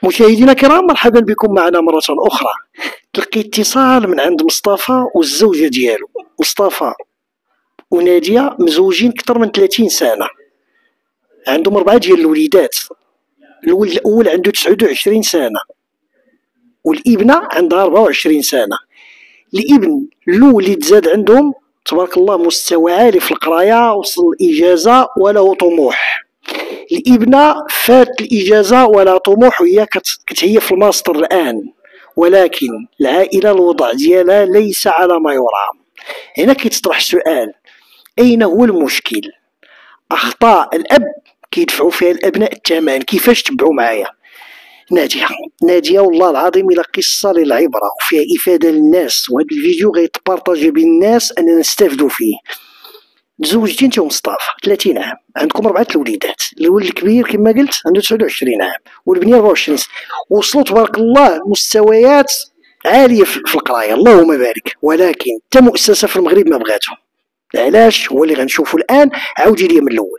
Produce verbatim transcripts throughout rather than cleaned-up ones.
مشاهدينا الكرام، مرحبا بكم معنا مرة أخرى. تلقي اتصال من عند مصطفى والزوجة ديالو. مصطفى ونادية مزوجين أكثر من ثلاثين سنة، عندهم أربعة ديال الوليدات. الولد الأول عنده تسعة وعشرين سنة والابنة عندها أربعة وعشرين سنة. الابن الوليد زاد عندهم تبارك الله مستوى عالي في القراية، وصل الإجازة وله طموح. الابنة فات الإجازة ولا طموح، وهي كتهيا في الماستر الآن، ولكن العائلة الوضع ديالها ليس على ما يرام. هنا كيتطرح السؤال: أين هو المشكل؟ أخطاء الأب كيدفعوا فيها الأبناء الثمن. كيفاش تبعوا معايا؟ نادية نادية والله العظيم إلا قصة للعبرة وفيها إفادة للناس، وهذا الفيديو غيتبارطاجي بين الناس أننا نستافدوا فيه. تزوجتي انت ومصطفى ثلاثين عام، عندكم أربعة الوليدات. الولد الكبير كما قلت عنده تسعة وعشرين عام والبنية أربعة وعشرين سنة، وصلوا تبارك الله مستويات عالية في القراية اللهم بارك، ولكن حتى مؤسسة في المغرب ما بغاتهم. علاش؟ هو اللي غنشوفوا الآن. عاودي لي من الأول.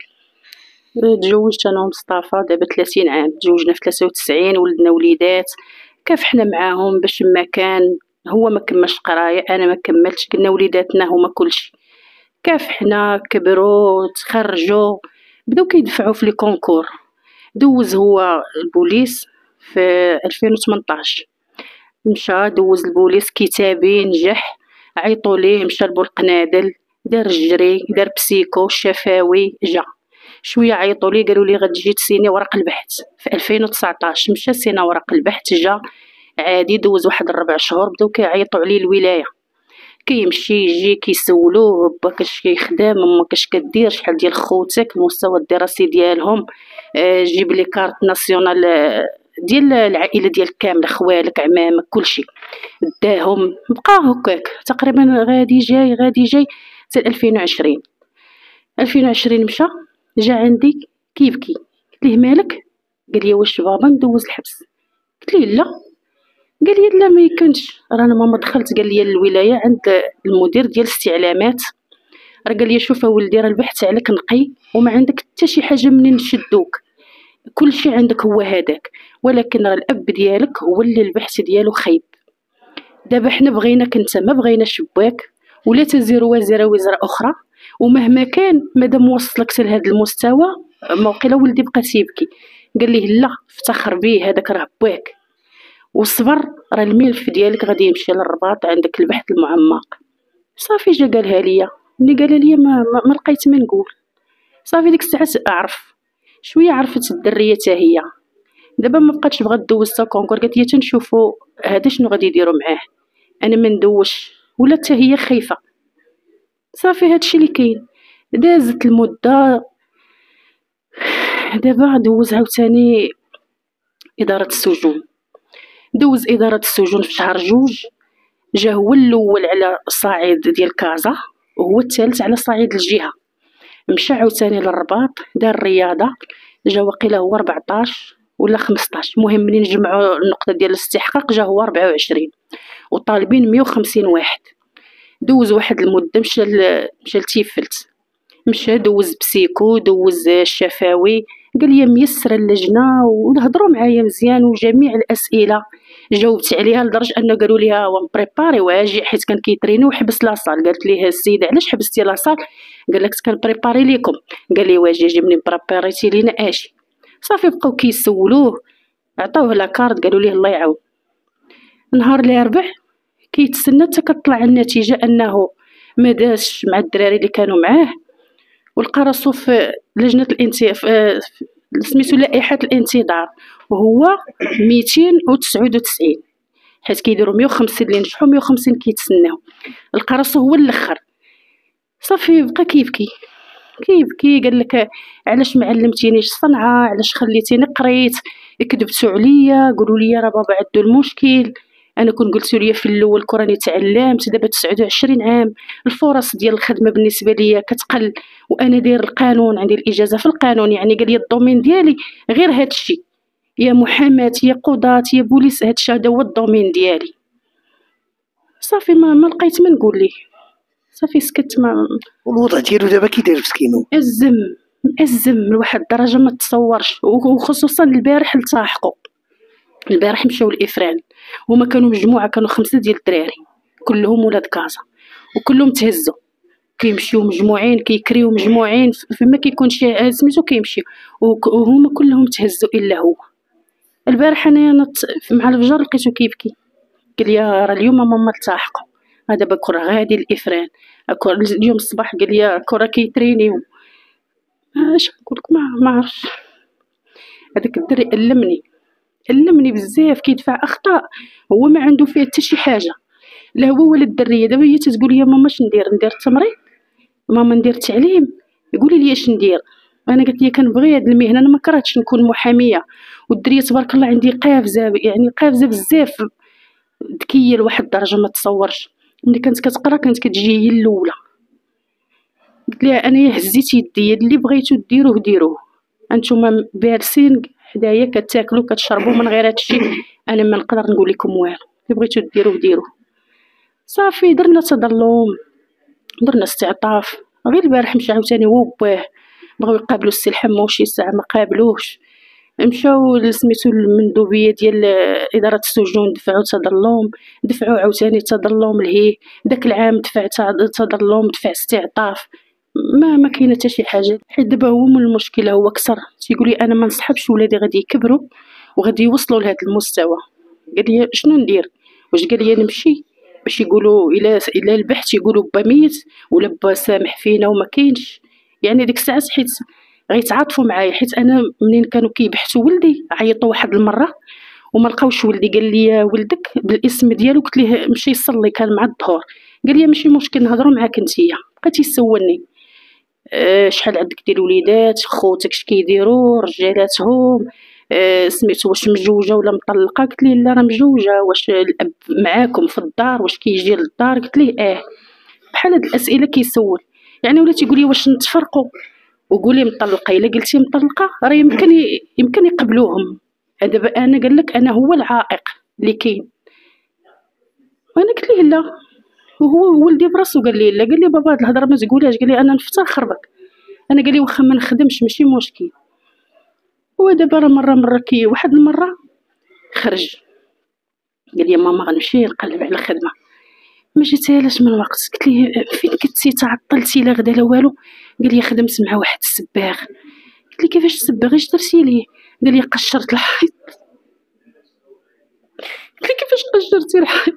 تزوجت انا ومصطفى دابا ثلاثين عام، تزوجنا في ثلاثة وتسعين، ولدنا وليدات. كافحنا معاهم باش ما كان هو ما كملش قرايه، انا ما كملتش، قلنا وليداتنا هما كلشي. كافحنا كبروا تخرجوا، بداو كيدفعوا في لي كونكور. دوز هو البوليس في ألفين وثمنطاش، مشى دوز البوليس كتابي نجح. عيطوا ليه مشى لبولقنادل، دار الجري، دار بسيكو الشفاوي، جا شويه عيطوا ليه قالوا لي غتجي تسيني ورق البحث. في ألفين وتسعطاش مشى سينا ورق البحث، جا عادي. دوز واحد الربع شهور بداو كيعيطوا عليه الولايه، كيمشي يجي كيسولوه با كاش كيخدم، ما كاش كدير، شحال ديال خوتك، المستوى الدراسي ديالهم، آه جيب لي كارت ناسيونال ديال العائله ديالك كامله، خوالك عمامك كلشي. داهم بقى هكاك تقريبا غادي جاي غادي جاي حتى ألفين وعشرين. ألفين وعشرين مشى جا عندي كيبكي، قلت ليه مالك؟ قال لي واش بابا ندوز الحبس؟ قلت ليه لا. قال لي لا ما يمكنش، رانا ماما دخلت قال لي الولايه عند المدير ديال الاستعلامات، راه قال لي شوف ولدي راه البحث عليك نقي وما عندك حتى شي حاجه منين نشدوك، كل شيء عندك هو هذاك، ولكن راه الاب ديالك هو اللي البحث ديالو خايب. دابا حنا بغيناك انت، ما بغيناش باك، ولا تزير وازره وزر اخرى، ومهما كان مادام وصلك لهذا المستوى موقيلا ولدي بقى تيبكي. قال لي لا افتخر بيه، هذاك راه باك، وصبر راه الملف ديالك غادي يمشي للرباط عندك البحث المعمق. صافي جا قالها ليا، ملي قالها ليا ما, ما, ما لقيت ما نقول. صافي ديك الساعه اعرف شويه، عرفت الدريه حتى هي. دابا ما بقاتش بغات دوز تا كونكور، قالت لي تنشوفوا هذا شنو غادي يديروا معاه، انا ما ندوش، ولا حتى هي خايفه. صافي هادشي اللي كاين. دازت المده، دابا دوز عاوتاني اداره السجون. دوز اداره السجون في شهر جوج، جا هو الاول على صعيد ديال كازا وهو الثالث على صعيد الجهه. مشى عاوتاني للرباط دار الرياضه، جا وقيله هو أربعطاش ولا خمسطاش، المهم منين جمعوا النقطه ديال الاستحقاق جا هو أربعة وعشرين، وطالبين مية وخمسين واحد. دوز واحد المده، مشى مشى لتيفلت، مشى دوز بسيكو، دوز الشفاوي. قال لي ميسره اللجنه وهضروا معايا مزيان، وجميع الاسئله جاوبت عليها، لدرجه انه قالوا لي ها هو مبريباري واجي حيت كان كيتريني وحبس لاصال. قالت ليه السيده علاش حبستي لاصال؟ قال لك كان بريباري ليكم. قال لي واجي جبني بريباريتي لينا اجي. صافي بقاو كيسولوه، عطاوه لا كارت، قالوا ليه الله يعاون. نهار الاربع كيتسنى حتى كطلع النتيجه انه ما داش مع الدراري اللي كانوا معاه، ولقى راسو في لجنه الانتخاب سميتو لائحه الانتظار، وهو ميتين وتسعة وتسعين، حيت كيديروا مية وخمسين اللي نجحوا، مية وخمسين كيتسناو. لقى راسو هو الاخر. صافي بقى كيبكي كيبكي، قال لك علاش ما علمتينيش الصنعه، علاش خليتيني قريت، كذبتوا عليا، قولوا لي راه بابا عنده المشكل، انا كنت قلت لي في الاول كراني تعلمت، دابا تسعة وعشرين عام، الفرص ديال الخدمه بالنسبه ليا كتقل، وانا داير القانون، عندي الاجازه في القانون، يعني قال لي الدومين ديالي غير هذا الشيء، يا محاماه يا قضاة يا بوليس، هذا الشيء هذا هو الدومين ديالي. صافي ما, ما لقيت ما نقول ليه، صافي سكت. ما والوضع ديالو دابا كيداير مسكينو؟ مأزم مأزم لواحد الدرجه ما تصورش، وخصوصا البارح التاحقوا. البارح مشاو الافران، هما كانوا مجموعه، كانوا خمسه ديال الدراري كلهم ولاد كازا وكلهم تهزوا، كيمشيو مجموعين كيكريو مجموعين فما كيكون شي سميتو كيمشيو وهما كلهم تهزوا الا هو. البارح انا نط مع الفجر لقيتو كيبكي، قال لي راه اليوم ماما التحقوا، هذا باك راه غادي الافران، اليوم الصباح قال لي كره كيترينيو. اش نقول لك، ما ما عرفتش، هذاك الدري ألمني ألمني بزاف، كيدفع اخطاء هو ما عنده فيه حتى شي حاجه، لا هو ولا الدريه. دابا هي تتقول لي ماما اش ندير، ندير التمريض، ماما ندير التعليم، يقولي لي اش ندير. انا قلت لي كنبغي هاد المهنه، انا ما كرهتش نكون محاميه، والدريه تبارك الله عندي قافزه، يعني قافزه بزاف، ذكيه لواحد الدرجه ما تصورش. ملي كانت كتقرا كانت كتجي هي الاولى. قلت لها انا هزيت يدي، اللي بغيتو ديروه ديروه، انتوما بارسين حدايا كتاكلوا كتشربوا من غير هادشي، انا ما نقدر نقول لكم والو، اللي بغيتو ديروه ديروه. صافي درنا تظلم، درنا استعطاف. غير البارح مشى عاوتاني هو وباه بغاو يقابلوا السي الحمو شي ساعه ما قابلوش، مشاو لسميتو المندوبيه ديال اداره السجون دفعوا تظلم، دفعوا عاوتاني تظلم لهيه، داك العام دفع تظلم، دفع استعطاف، ما ما كاينه حتى شي حاجه. حيت دابا هو من المشكله هو كسر، تيقول لي انا ما نصحبش ولادي غادي يكبروا وغادي يوصلوا لهذا المستوى. قال لي شنو ندير، واش قال لي نمشي باش يقولوا الا الا البحث يقولوا با ميت ولا با سامح فينا وما كاينش. يعني ديك الساعات حيت غيتعاطفوا معايا، حيت انا منين كانوا كيبحثوا ولدي عيطوا واحد المره وما لقاوش ولدي، قال لي ولدك بالاسم ديالو، قلت ليه مشي يصلي كان مع الظهر، قال لي ماشي مشكل نهضروا معاك نتيا. بقى تيسولني أه شحال عندك ديال الوليدات، خوتك اش كيديروا، رجالاتهم، أه سميتو واش مزوجه ولا مطلقه، قلت ليه لا راه مزوجه. واش الاب معاكم في الدار، واش كيجي للدار، قلت ليه اه. بحال هاد الاسئله كيسول، يعني ولا تيقول لي واش نتفرقوا وقولي مطلقه، الا قلتي مطلقه راه يمكن يمكن يقبلوهم. دابا انا قال لك انا هو العائق اللي كاين، وانا قلت ليه لا، وهو ولدي براسو قال لي لا، قال لي بابا هاد الهضره ما تقولهاش، قال لي انا نفتخر بك. انا قال لي واخا ما نخدمش ماشي مشكل. هو دابا راه مره مره كي واحد المره خرج قال لي ماما غنمشي نقلب على الخدمه، ما جيتهالاش من وقت. قلت ليه فين كنتي تعطلتي لا غدا لا والو؟ قال لي خدمت مع واحد السباغ. قلت لي كيفاش السباغ اش درتي ليه؟ قال لي قشرت الحيط. قلت لي كيفاش قشرتي الحيط؟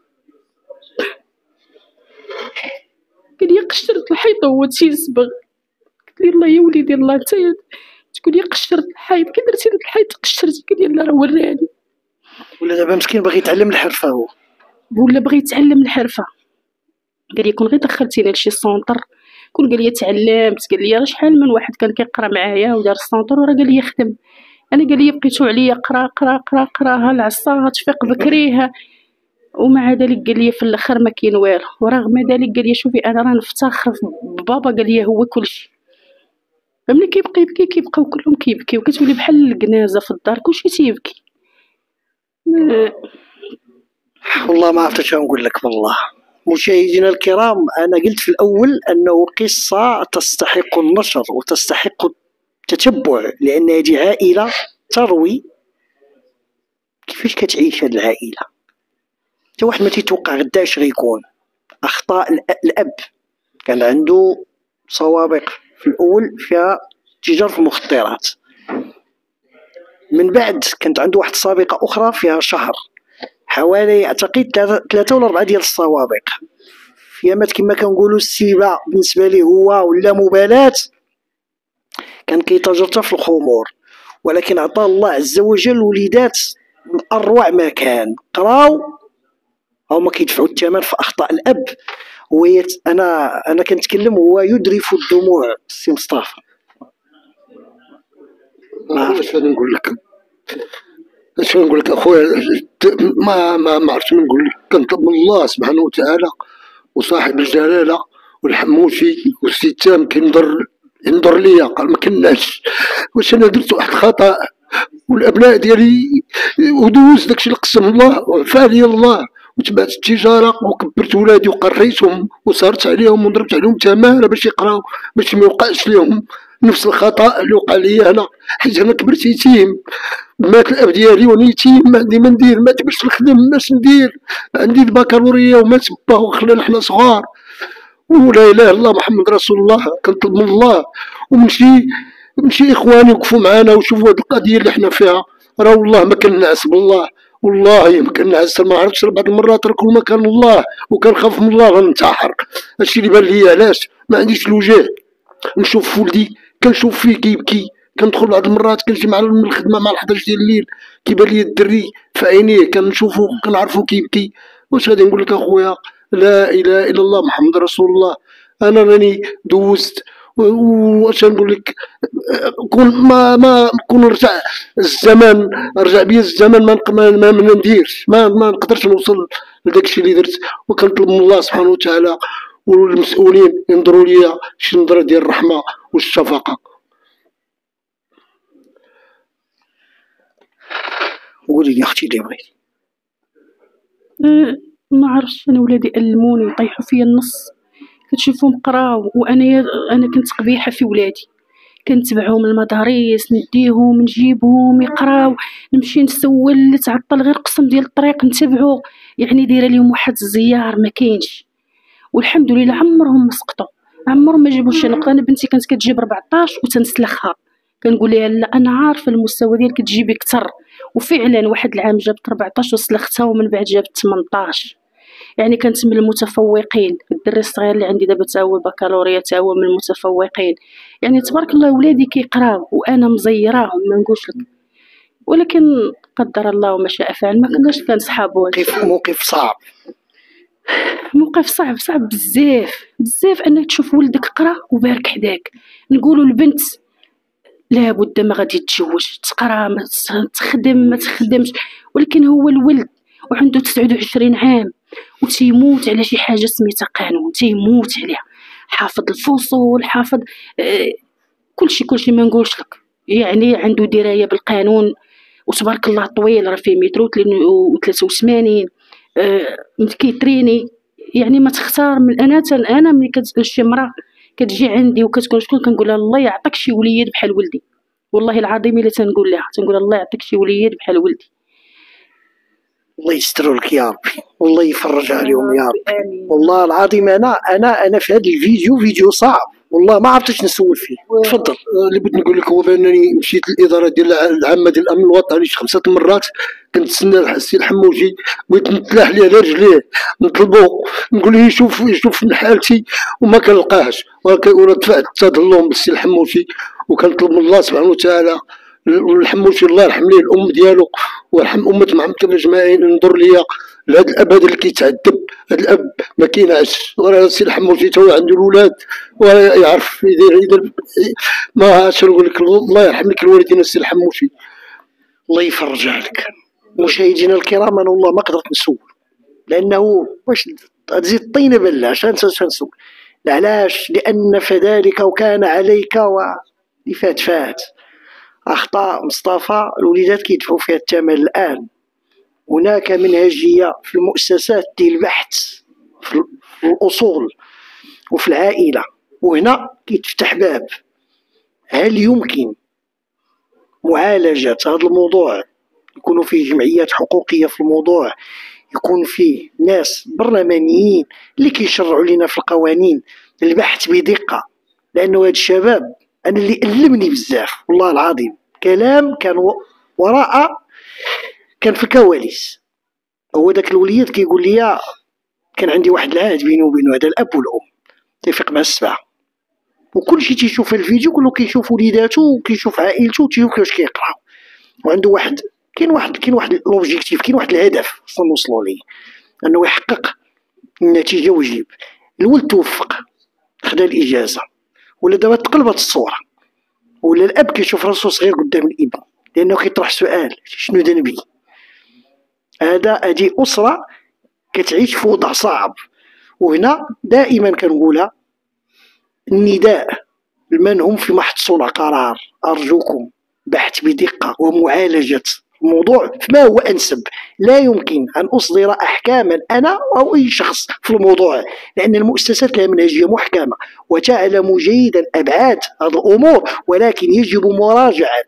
قال لي قشرت الحيط هو تيصبغ. قلت لي الله يا وليدي الله، انت تقول لي قشرت الحيط، كي درتي داك الحيط قشرتي؟ قال لي لا راه وراني. ولا دابا مسكين باغي يتعلم الحرفه هو، ولا بغى يتعلم الحرفه. قال لي كون غير دخلتيني لشي سونطر كون قال لي تعلمت. قال لي راه شحال من واحد كان كيقرا معايا ودار السونطر وراه قال لي خدم. انا قال لي بقيتو عليا قرا قرا قرا قرا ها العصا تفيق بكريها، ومع ذلك قال لي في الاخر ما كاين والو. ورغم ذلك قال لي شوفي انا راه نفتخر بابا، قال لي هو كلشي. ملي كيبقى يبكي كيبقاو كلهم كيبكيو، كتولي بحال الكنازه في الدار كلشي تيبكي. والله ما عرفت اش نقول لك. والله مشاهدينا الكرام، انا قلت في الاول انه قصه تستحق النشر وتستحق التتبع، لان هذه عائله تروي كيفاش كتعيش هذه العائله. حتى واحد ما تيتوقع غدا اش غيكون. اخطاء الاب، كان عنده سوابق في الاول فيها تجار في المخدرات، من بعد كانت عنده واحد السابقه اخرى فيها شهر، حوالي اعتقد ثلاثه ولا اربعه ديال السوابق فيها مات كما كنقولوا السيبه بالنسبه ليه هو ولا مبالاه، كان كيتاجر في الخمور. ولكن عطاه الله عز وجل وليدات من اروع ما كان، قراو هما كيدفعوا الثمن في اخطاء الاب. ويت انا انا كنتكلم هو يدرف الدموع السي مصطفى. ما اش غادي نقول لك، اش نقول لك اخويا، ما ما ما عرفتش ما نقول لك. كنطلب من الله سبحانه وتعالى وصاحب الجلاله والحموشي والستام كينظر ينظر ليا، قال ما كناش واش انا درت واحد الخطا والابناء ديالي ودوز داكشي اللي قسم الله وعفا لي الله، وتبعت التجاره وكبرت ولادي وقريتهم وصارت عليهم وضربت عليهم تماره باش يقراو باش ما يوقعش لهم نفس الخطا اللي وقع لي انا، حيت انا كبرت يتيم، مات الاب ديالي وانا يتيم، ما عندي ما ندير، ما باش نخدم، باش ندير، عندي البكالوريا ومات با وخلانا حنا صغار، ولا اله الا الله محمد رسول الله. كنطلب من الله ومن شي من شي اخواني وقفوا معنا وشوفوا هذه القضيه اللي حنا فيها، راه والله ما كنعس بالله، والله ما كنعس، ما عرفتش بعض المرات راه ما كان الله وكنخاف من الله غنتحر. هادشي اللي بان لي، علاش ما عنديش الوجه نشوف ولدي، كنشوف فيه كيبكي، كندخل بعض المرات كنجي مع من الخدمه مع الحداش ديال الليل كيبان لي الدري في عينيه كنشوفو كنعرفو كيبكي. واش غادي نقول لك اخويا؟ لا اله الا الله محمد رسول الله. انا راني دوزت، واش نقول لك؟ كون ما ما كون رجع الزمان، رجع بيا الزمان ما ما, ما, ما نديرش، ما, ما نقدرش نوصل لداك الشيء اللي درت. وكنطلب من الله سبحانه وتعالى والمسؤولين ينظروا ليا شي نظره ديال الرحمه والشفقه. قولي لي اختي اللي بغيتي. أه ما عرفتش، انا ولادي علموني يطيحوا فيا النص، كتشوفهم قراو وانا انا كنت قبيحه في ولادي، كنتبعهم المدارس، نديهم نجيبهم يقراو، نمشي نسول اللي تعطل غير قسم ديال الطريق نتبعو، يعني دايره لهم واحد الزيار ما كاينش. والحمد لله عمرهم ما سقطوا، عمرهم ما جابوا شي نقطه. انا بنتي كانت كتجيب أربعطاش وتنسلخها، كنقول لها لا انا عارفه المستوى ديالك تجيبي كثر، وفعلا واحد العام جابت أربعطاش وسلختها، ومن بعد جابت ثمنطاش، يعني كانت من المتفوقين. الدري الصغير اللي عندي دابا تا هو بكالوريا تا هو من المتفوقين، يعني تبارك الله ولادي كيقراو وانا مزيراهم ما نقولش لك. ولكن قدر الله وما شاء فعل، ما كناش كنصحابو. كيف موقف صعب؟ موقف صعب صعب بزاف بزاف، انك تشوف ولدك قرا وبارك حداك. نقولوا البنت لابد ما غادي تتزوج، تقرا ما تخدم ما تخدمش، ولكن هو الولد وعنده تسعة وعشرين عام وتيموت على شي حاجه سميتها قانون، تيموت عليها، حافظ الفصول، حافظ آه كلشي كلشي ما نقولش لك، يعني عنده درايه بالقانون وتبارك الله طويل، راه فيه متر وثلاثة وثمانين، آه كيتريني. يعني ما تختار من انا انا ملي شي مرا كتجي عندي وكتكون شكون كنقول لها الله يعطيك شي وليد بحال ولدي، والله العظيم الا تنقول لها تنقول الله يعطيك شي وليد بحال ولدي. الله يستر لك يا ربي، والله يفرج عليهم يا ربي. والله العظيم انا انا انا في هذا الفيديو فيديو صعب والله ما عرفتش نسول فيه. تفضل. اللي بغيت نقول لك هو بانني مشيت للاداره ديال العامه ديال الامن الوطني شي خمسه المرات، كنتسنى السي الحموجي، بغيت نتلاح ليه على رجليه نطلبو نقول له يشوف يشوف من حالتي وما كنلقاهش، ولا دفعت التظلم بالسي الحموجي. وكنطلب من الله سبحانه وتعالى والحموشي الله يرحم ليه الام ديالو ويرحم امه محمد اجمعين، ينظر ليا لهذا الاب هذا اللي كيتعذب. هذا الاب ما كينعش، وراه السي الحموشي تا هو عنده الاولاد ويعرف يدير يدير ما اش نقول لك. الله يرحم لك الوالدين السي الحموشي، الله يفرج عليك. مشاهدينا الكرام انا والله ما قدرت نسول، لانه واش تزيد الطينه بلا اش نسول؟ علاش؟ لان فذلك وكان عليك واللي فات فات. أخطاء مصطفى الوليدات كيدفعوا فيها الثمن الآن. هناك منهجية في المؤسسات ديال البحث في الأصول وفي العائلة، وهنا كيتفتح باب. هل يمكن معالجة هذا الموضوع؟ يكون فيه جمعيات حقوقية في الموضوع، يكون فيه ناس برلمانيين اللي كيشرعوا لنا في القوانين، البحث بدقة. لأنه هاد الشباب أنا اللي ألمني بزاف والله العظيم كلام كان وراء كان في الكواليس. هو داك الوليد كيقول لي كان عندي واحد العهد بيني وبينه، هذا الأب والأم تيفيق مع السبعة، وكل شي تيشوف الفيديو كله كيشوف وليداتو وكيشوف عائلته وتيشوف كيفاش كيقراو، وعنده واحد كاين واحد كاين واحد لوبجيكتيف، كاين واحد الهدف خصنا نوصلوا ليه، انه يحقق النتيجه ويجيب. الولد توفق خدا الاجازه، ولا دابا تقلبت الصوره، ولا الاب كيشوف راسو صغير قدام الابن، لانه كيطرح سؤال شنو ذنبي؟ هذا هذه اسره كتعيش في وضع صعب. وهنا دائما كنقولها النداء لمن هم في محط صنع قرار، ارجوكم بحث بدقه ومعالجه الموضوع فيما هو انسب، لا يمكن أن أصدر أحكاما أنا أو أي شخص في الموضوع، لأن المؤسسات لها منهجية محكمة وتعلم جيدا أبعاد هذه الأمور، ولكن يجب مراجعة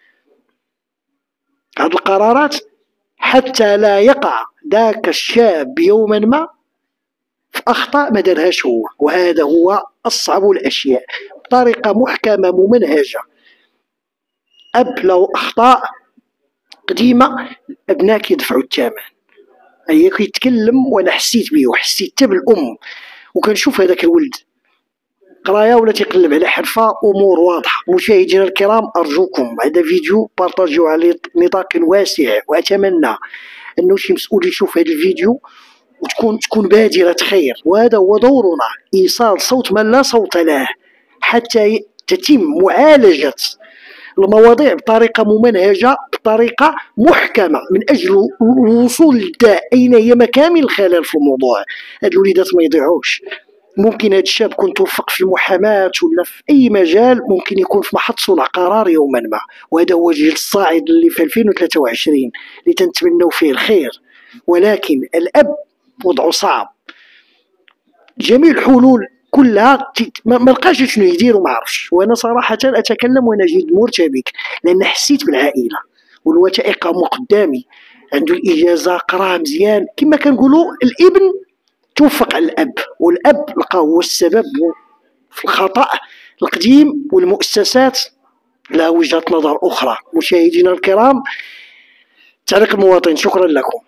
هذه القرارات حتى لا يقع ذاك الشاب يوما ما في أخطاء ما دارهاش هو، وهذا هو أصعب الأشياء. بطريقة محكمة ممنهجة، أب لو أخطاء قديمة أبناك يدفعوا الثمن. هي كيتكلم وأنا حسيت بيه وحسيت حتى بالأم، وكنشوف هذاك الولد قرايه ولا تيقلب على حرفة، أمور واضحة. مشاهدينا الكرام، أرجوكم هذا فيديو بارطاجيوه على نطاق واسع، وأتمنى أنه شي مسؤول يشوف هذا الفيديو وتكون تكون بادرة خير، وهذا هو دورنا، إيصال صوت من لا صوت له حتى تتم معالجة المواضيع بطريقة ممنهجة، بطريقة محكمة، من أجل الوصول للداء أين هي مكامن الخلل في الموضوع. هاد الوليدات ما يضيعوش. ممكن هاد الشاب كون توفق في المحاماة ولا في أي مجال، ممكن يكون في محط صنع قرار يوما ما، وهذا هو الجيل الصاعد اللي في ألفين وثلاثة وعشرين اللي تنتمنوا فيه الخير. ولكن الأب وضعه صعب، جميع الحلول كلها ما لقاش شنو يدير وما عرفش. وانا صراحه اتكلم وانا جد مرتبك، لان حسيت بالعائله والوثائق هما قدامي، عنده الاجازه، قراها مزيان. كما كنقولوا الابن توفق على الاب، والاب لقى هو السبب في الخطا القديم، والمؤسسات لها وجهه نظر اخرى. مشاهدينا الكرام، تعليق المواطن، شكرا لكم.